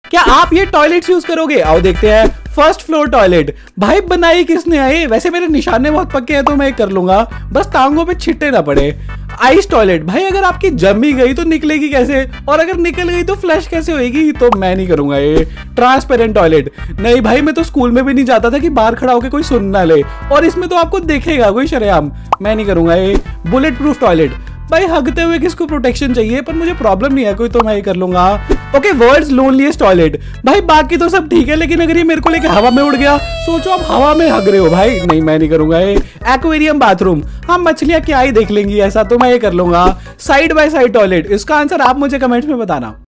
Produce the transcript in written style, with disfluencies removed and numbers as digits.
क्या आप ये टॉयलेट यूज करोगे? आओ देखते हैं। First floor toilet. भाई बनाई किसने है? वैसे मेरे निशाने बहुत पक्के हैं तो मैं कर लूंगा, बस टांगों पे छिट्टे ना पड़े। Ice toilet. भाई अगर आपकी जमी गई तो निकलेगी कैसे, और अगर निकल गई तो फ्लश कैसे होएगी? तो मैं नहीं करूंगा ये। Transparent toilet. नहीं भाई, मैं तो स्कूल में भी नहीं जाता था कि बाहर खड़ा होकर कोई सुन ना ले, और इसमें तो आपको देखेगा कोई शरेआम। मैं नहीं करूंगा ये। Bulletproof toilet. भाई हगते हुए किसको प्रोटेक्शन चाहिए, पर मुझे प्रॉब्लम नहीं है कोई, तो मैं ये कर लूंगा। Okay, world's loneliest toilet. भाई बाकी तो सब ठीक है, लेकिन अगर ये मेरे को लेके हवा में उड़ गया, सोचो आप हवा में हग रहे हो भाई। नहीं, मैं नहीं करूंगा ये। Aquarium bathroom. हाँ, मछलियां क्या ही देख लेंगी ऐसा, तो मैं ये कर लूंगा। Side by side toilet. इसका आंसर आप मुझे कमेंट्स में बताना।